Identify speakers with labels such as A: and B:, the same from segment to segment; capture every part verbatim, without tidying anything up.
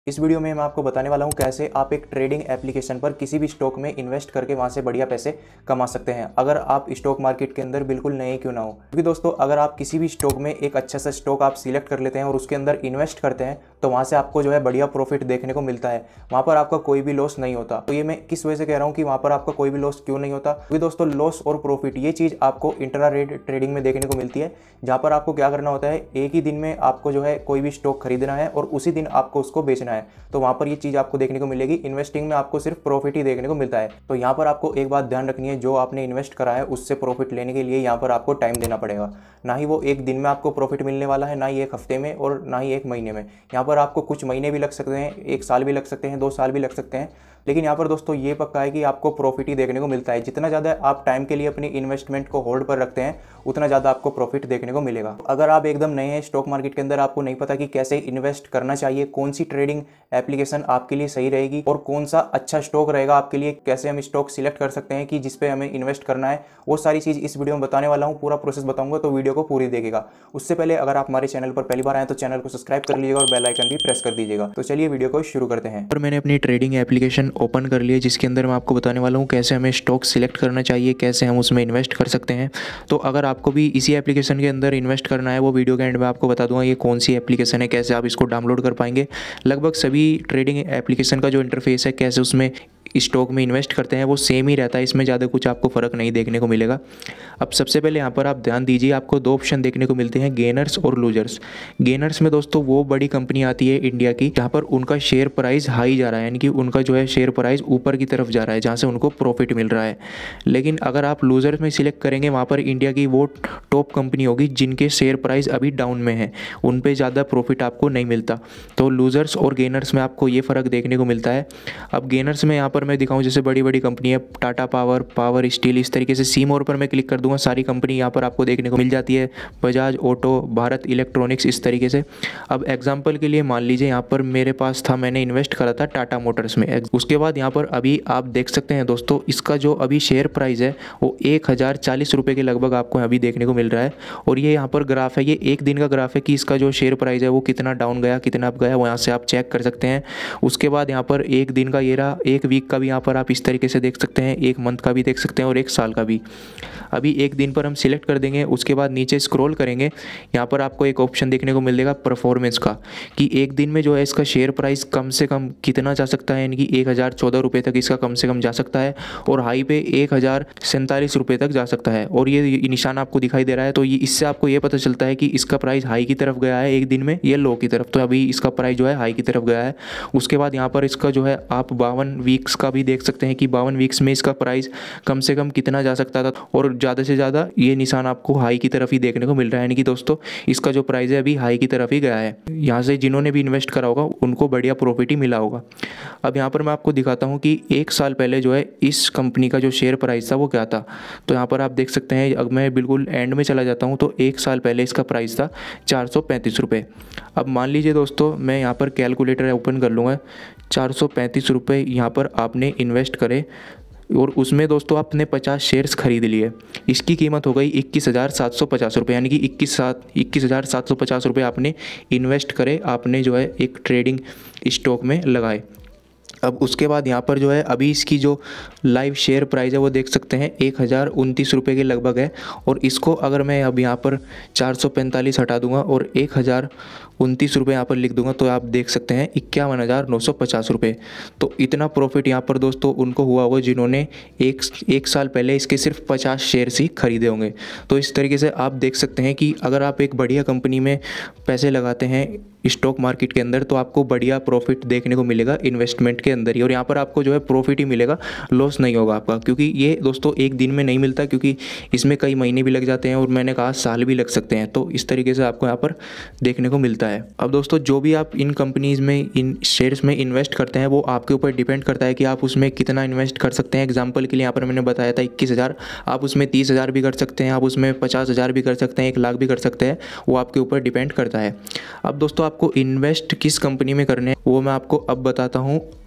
A: इस वीडियो में मैं आपको बताने वाला हूं कैसे आप एक ट्रेडिंग एप्लीकेशन पर किसी भी स्टॉक में इन्वेस्ट करके वहां से बढ़िया पैसे कमा सकते हैं, अगर आप स्टॉक मार्केट के अंदर बिल्कुल नए क्यों ना हो। क्योंकि दोस्तों, अगर आप किसी भी स्टॉक में एक अच्छा सा स्टॉक आप सिलेक्ट कर लेते हैं और उसके अंदर इन्वेस्ट करते हैं तो वहाँ से आपको जो है बढ़िया प्रॉफिट देखने को मिलता है। वहाँ पर आपका कोई भी लॉस नहीं होता। तो ये मैं किस वजह से कह रहा हूँ कि वहाँ पर आपका कोई भी लॉस क्यों नहीं होता, क्योंकि दोस्तों लॉस और प्रॉफिट ये चीज़ आपको इंट्रा ट्रेडिंग में देखने को मिलती है, जहाँ पर आपको क्या करना होता है, एक ही दिन में आपको जो है कोई भी स्टॉक खरीदना है और उसी दिन आपको उसको बेचना है। तो वहाँ पर ये चीज़ आपको देखने को मिलेगी। इन्वेस्टिंग में आपको सिर्फ प्रॉफिट ही देखने को मिलता है। तो यहाँ पर आपको एक बात ध्यान रखनी है, जो आपने इन्वेस्ट करा है उससे प्रॉफिट लेने के लिए यहाँ पर आपको टाइम देना पड़ेगा। ना ही वो एक दिन में आपको प्रॉफिट मिलने वाला है, ना ही एक हफ्ते में और ना ही एक महीने में। यहाँ पर आपको कुछ महीने भी लग सकते हैं, एक साल भी लग सकते हैं, दो साल भी लग सकते हैं, लेकिन यहाँ पर दोस्तों ये पक्का है कि आपको प्रॉफिट ही देखने को मिलता है। जितना ज़्यादा आप टाइम के लिए अपनी इन्वेस्टमेंट को होल्ड पर रखते हैं उतना ज़्यादा आपको प्रॉफिट देखने को मिलेगा। अगर आप एकदम नए हैं स्टॉक मार्केट के अंदर, आपको नहीं पता कि कैसे इन्वेस्ट करना चाहिए, कौन सी ट्रेडिंग एप्लीकेशन आपके लिए सही रहेगी और कौन सा अच्छा स्टॉक रहेगा आपके लिए, कैसे हम स्टॉक सिलेक्ट कर सकते हैं कि जिस पे हमें इन्वेस्ट करना है, वो सारी चीज़ इस वीडियो में बताने वाला हूँ। पूरा प्रोसेस बताऊंगा, तो वीडियो को पूरी देखिएगा। उससे पहले अगर आप हमारे चैनल पर पहली बार आए तो चैनल को सब्सक्राइब कर लीजिएगा और बेल आइकन भी प्रेस कर दीजिएगा। तो चलिए वीडियो को शुरू करते हैं।
B: और मैंने अपनी ट्रेडिंग एप्लीकेशन ओपन कर ली है, जिसके अंदर मैं आपको बताने वाला हूँ कैसे हमें स्टॉक सिलेक्ट करना चाहिए, कैसे हम उसमें इन्वेस्ट कर सकते हैं। तो अगर आपको भी इसी एप्लीकेशन के अंदर इन्वेस्ट करना है, वो वीडियो के एंड में आपको बता दूंगा ये कौन सी एप्लीकेशन है, कैसे आप इसको डाउनलोड कर पाएंगे। लगभग सभी ट्रेडिंग एप्लीकेशन का जो इंटरफेस है, कैसे उसमें स्टॉक में इन्वेस्ट करते हैं, वो सेम ही रहता है। इसमें ज़्यादा कुछ आपको फ़र्क नहीं देखने को मिलेगा। अब सबसे पहले यहाँ पर आप ध्यान दीजिए, आपको दो ऑप्शन देखने को मिलते हैं, गेनर्स और लूजर्स। गेनर्स में दोस्तों वो बड़ी कंपनी आती है इंडिया की जहाँ पर उनका शेयर प्राइस हाई जा रहा है, यानी कि उनका जो है शेयर प्राइस ऊपर की तरफ जा रहा है, जहाँ से उनको प्रॉफिट मिल रहा है। लेकिन अगर आप लूजर्स में सिलेक्ट करेंगे, वहाँ पर इंडिया की वो टॉप कंपनी होगी जिनके शेयर प्राइस अभी डाउन में है, उन पर ज़्यादा प्रॉफिट आपको नहीं मिलता। तो लूजर्स और गेनर्स में आपको ये फ़र्क देखने को मिलता है। अब गेनर्स में यहाँ पर मैं दिखाऊं, जैसे बड़ी बड़ी कंपनी है, टाटा पावर, पावर स्टील, इस तरीके से सी मोर पर मैं क्लिक कर दूंगा, सारी कंपनी यहाँ पर आपको देखने को मिल जाती है, बजाज ऑटो, भारत इलेक्ट्रॉनिक्स, इस तरीके से। अब एग्जांपल के लिए मान लीजिए यहाँ पर मेरे पास था, मैंने इन्वेस्ट करा था टाटा मोटर्स में। उसके बाद यहाँ पर अभी आप देख सकते हैं दोस्तों, इसका जो अभी शेयर प्राइस है वो एक हज़ार चालीस रुपये के लगभग आपको अभी देखने को मिल रहा है। और ये यहाँ पर ग्राफ है, ये एक दिन का ग्राफ है कि इसका जो शेयर प्राइस है वो कितना डाउन गया, कितना अप गया, वो यहाँ से आप चेक कर सकते हैं। उसके बाद यहाँ पर एक दिन का ये रहा, एक वीक का भी यहाँ पर आप इस तरीके से देख सकते हैं, एक मंथ का भी देख सकते हैं और एक साल का भी। अभी एक दिन पर हम सिलेक्ट कर देंगे, उसके बाद नीचे स्क्रॉल करेंगे, यहाँ पर आपको एक ऑप्शन देखने को मिलेगा परफॉर्मेंस का, कि एक दिन में जो है इसका शेयर प्राइस कम से कम कितना जा सकता है, यानी कि एक हज़ार चौदह रुपये तक इसका कम से कम जा सकता है और हाई पे एक हज़ार सैंतालीस रुपये तक जा सकता है। और ये, ये निशान आपको दिखाई दे रहा है, तो ये इससे आपको ये पता चलता है कि इसका प्राइस हाई की तरफ गया है एक दिन में, ये लो की तरफ। तो अभी इसका प्राइस जो है हाई की तरफ गया है। उसके बाद यहाँ पर इसका जो है आप बावन वीक्स का भी देख सकते हैं कि बावन वीक्स में इसका प्राइस कम से कम कितना जा सकता था, और ज़्यादा से ज़्यादा ये निशान आपको हाई की तरफ ही देखने को मिल रहा है, यानी कि दोस्तों इसका जो प्राइस है अभी हाई की तरफ ही गया है। यहाँ से जिन्होंने भी इन्वेस्ट करा होगा उनको बढ़िया प्रॉफिट ही मिला होगा। अब यहाँ पर मैं आपको दिखाता हूँ कि एक साल पहले जो है इस कंपनी का जो शेयर प्राइस था वो क्या था। तो यहाँ पर आप देख सकते हैं, अब मैं बिल्कुल एंड में चला जाता हूँ, तो एक साल पहले इसका प्राइस था चार सौ पैंतीस रुपये। अब मान लीजिए दोस्तों, मैं यहाँ पर कैलकुलेटर ओपन कर लूँगा, चार सौ पैंतीस रुपये यहाँ पर आपने इन्वेस्ट करे और उसमें दोस्तों आपने पचास शेयर्स खरीद लिए, इसकी कीमत हो गई इक्कीस हज़ार सात सौ पचास रुपये, यानी कि इक्कीस सात इक्कीस हज़ार सात सौ पचास रुपये आपने इन्वेस्ट करे, आपने जो है एक ट्रेडिंग स्टॉक में लगाए। अब उसके बाद यहाँ पर जो है अभी इसकी जो लाइव शेयर प्राइस है वो देख सकते हैं एक हज़ार उनतीस रुपये के लगभग है। और इसको अगर मैं अब यहाँ पर चार सौ पैंतालीस हटा दूंगा और एक हज़ार उनतीस रुपये यहाँ पर लिख दूंगा, तो आप देख सकते हैं इक्यावन हज़ार नौ सौ पचास रुपये। तो इतना प्रॉफिट यहाँ पर दोस्तों उनको हुआ होगा जिन्होंने एक एक साल पहले इसके सिर्फ पचास शेयर्स ही खरीदे होंगे। तो इस तरीके से आप देख सकते हैं कि अगर आप एक बढ़िया कंपनी में पैसे लगाते हैं स्टॉक मार्केट के अंदर, तो आपको बढ़िया प्रॉफिट देखने को मिलेगा इन्वेस्टमेंट के अंदर ही। और यहाँ पर आपको जो है प्रॉफिट ही मिलेगा, लॉस नहीं होगा आपका, क्योंकि ये दोस्तों एक दिन में नहीं मिलता, क्योंकि इसमें कई महीने भी लग जाते हैं और मैंने कहा साल भी लग सकते हैं। तो इस तरीके से आपको यहाँ पर देखने को मिलता है। अब दोस्तों जो भी आप इन कंपनीज़ में, इन शेयर्स में इन्वेस्ट करते हैं, वो आपके ऊपर डिपेंड करता है कि आप उसमें कितना इन्वेस्ट कर सकते हैं। एग्जाम्पल के लिए यहाँ पर मैंने बताया था इक्कीस हज़ार, आप उसमें तीस हज़ार भी कर सकते हैं, आप उसमें पचास हज़ार भी कर सकते हैं, एक लाख भी कर सकते हैं, वो आपके ऊपर डिपेंड करता है। अब दोस्तों आपको इन्वेस्ट किस कंपनी में करने हैं वो मैं आपको अब बताता हूँ।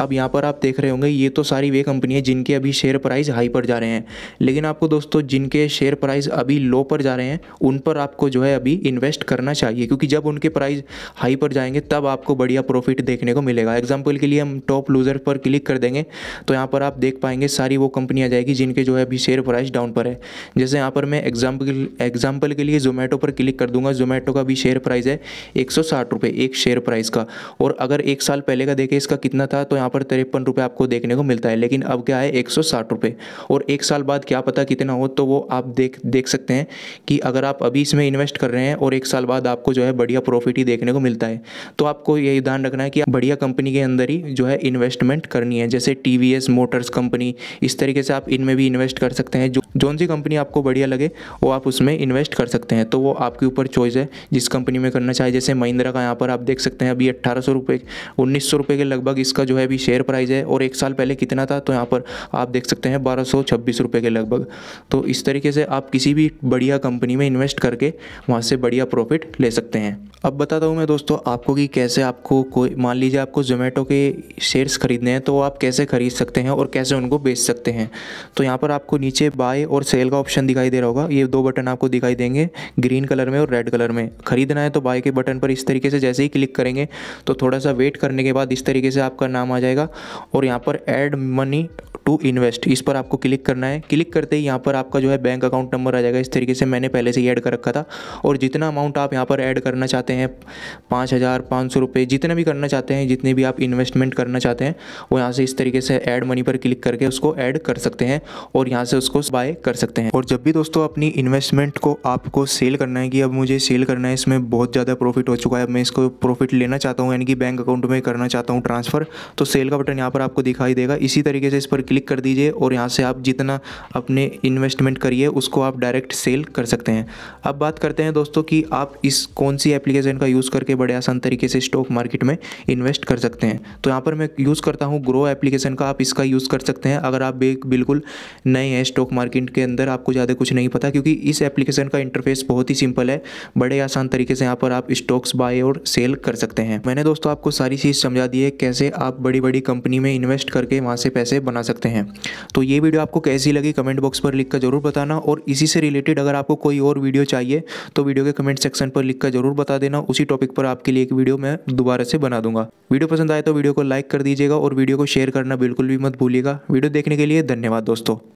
B: अब यहाँ पर आप देख रहे होंगे ये तो सारी वे कंपनी है जिनके अभी शेयर प्राइस हाई पर जा रहे हैं, लेकिन आपको दोस्तों जिनके शेयर प्राइस अभी लो पर जा रहे हैं उन पर आपको जो है अभी इन्वेस्ट करना चाहिए, क्योंकि जब उनके प्राइस हाई पर जाएंगे तब आपको बढ़िया प्रॉफिट देखने को मिलेगा। एग्जाम्पल के लिए हम टॉप लूजर पर क्लिक कर देंगे तो यहाँ पर आप देख पाएंगे सारी वो कंपनी आ जाएगी जिनके जो है अभी शेयर प्राइस डाउन पर है। जैसे यहाँ पर मैं एग्जाम्पल एग्जाम्पल के लिए जोमेटो पर क्लिक कर दूंगा। जोमेटो का भी शेयर प्राइस है एक सौ साठ रुपये एक शेयर प्राइस का, और अगर एक साल पहले का देखें इसका कितना था तो यहाँ पर तिरपन रुपये आपको देखने को मिलता है, लेकिन अब क्या है एक सौ साठ रुपये। और एक साल बाद क्या पता कितना हो, तो वो आप देख देख सकते हैं कि अगर आप अभी इसमें इन्वेस्ट कर रहे हैं और एक साल बाद आपको जो है बढ़िया प्रॉफिट ही देखने को मिलता है। तो आपको यही ध्यान रखना है कि बढ़िया कंपनी के अंदर ही जो है इन्वेस्टमेंट करनी है। जैसे T V S motors company, इस तरीके से आप इनमें भी इन्वेस्ट कर सकते हैं। जो जौन सी कंपनी आपको बढ़िया लगे वो आप उसमें इन्वेस्ट कर सकते हैं, तो वो आपके ऊपर चॉइस है जिस कंपनी में करना चाहे। जैसे महिंद्रा का यहाँ पर आप देख सकते हैं अभी अट्ठारह सौ रुपये उन्नीस सौ रुपये के लगभग इसका जो है अभी शेयर प्राइस है, और एक साल पहले कितना था तो यहाँ पर आप देख सकते हैं बारह सौ छब्बीस रुपये के लगभग। तो इस तरीके से आप किसी भी बढ़िया कंपनी में इन्वेस्ट करके वहाँ से बढ़िया प्रॉफिट ले सकते हैं। अब बताता हूँ मैं दोस्तों आपको कि कैसे आपको कोई मान लीजिए आपको जोमेटो के शेयर्स खरीदने हैं तो आप कैसे खरीद सकते हैं और कैसे उनको बेच सकते हैं। तो यहाँ पर आपको नीचे बाय और सेल का ऑप्शन दिखाई दे रहा होगा, ये दो बटन आपको दिखाई देंगे ग्रीन कलर में और रेड कलर में। खरीदना है तो बाय के बटन पर इस तरीके से जैसे ही क्लिक करेंगे तो थोड़ा सा वेट करने के बाद इस तरीके से आपका नाम आ जाएगा, और यहाँ पर ऐड मनी टू इन्वेस्ट इस पर आपको क्लिक करना है। क्लिक करते ही यहाँ पर आपका जो है बैंक अकाउंट नंबर आ जाएगा। इस तरीके से मैंने पहले से ही ऐड कर रखा था, और जितना अमाउंट आप यहाँ पर ऐड करना चाहते हैं पाँच हज़ार पाँच सौ रुपये जितने भी करना चाहते हैं, जितने भी आप इन्वेस्टमेंट करना चाहते हैं वो यहाँ से इस तरीके से ऐड मनी पर क्लिक करके उसको ऐड कर सकते हैं और यहाँ से उसको बाय कर सकते हैं। और जब भी दोस्तों अपनी इन्वेस्टमेंट को आपको सेल करना है कि अब मुझे सेल करना है, इसमें बहुत ज़्यादा प्रॉफिट हो चुका है, अब मैं इसको प्रॉफिट लेना चाहता हूँ यानी कि बैंक अकाउंट में करना चाहता हूँ ट्रांसफ़र, तो सेल का बटन यहाँ पर आपको दिखाई देगा। इसी तरीके से इस पर क्लिक कर दीजिए और यहाँ से आप जितना अपने इन्वेस्टमेंट करिए उसको आप डायरेक्ट सेल कर सकते हैं। अब बात करते हैं दोस्तों कि आप इस कौन सी एप्लीकेशन का यूज़ करके बड़े आसान तरीके से स्टॉक मार्केट में इन्वेस्ट कर सकते हैं। तो यहाँ पर मैं यूज़ करता हूँ ग्रो एप्लीकेशन का, आप इसका यूज़ कर सकते हैं अगर आप बिल्कुल नए हैं स्टॉक मार्केट के अंदर, आपको ज़्यादा कुछ नहीं पता, क्योंकि इस एप्लीकेशन का इंटरफेस बहुत ही सिंपल है। बड़े आसान तरीके से यहाँ पर आप स्टॉक्स बाय और सेल कर सकते हैं। मैंने दोस्तों आपको सारी चीज़ समझा दी है कैसे आप बड़ी बड़ी कंपनी में इन्वेस्ट करके वहाँ से पैसे बना सकते हैं। तो ये वीडियो आपको कैसी लगी कमेंट बॉक्स पर लिख कर जरूर बताना, और इसी से रिलेटेड अगर आपको कोई और वीडियो चाहिए तो वीडियो के कमेंट सेक्शन पर लिख कर जरूर बता देना। उसी टॉपिक पर आपके लिए एक वीडियो मैं दोबारा से बना दूंगा। वीडियो पसंद आए तो वीडियो को लाइक कर दीजिएगा और वीडियो को शेयर करना बिल्कुल भी मत भूलिएगा। वीडियो देखने के लिए धन्यवाद दोस्तों।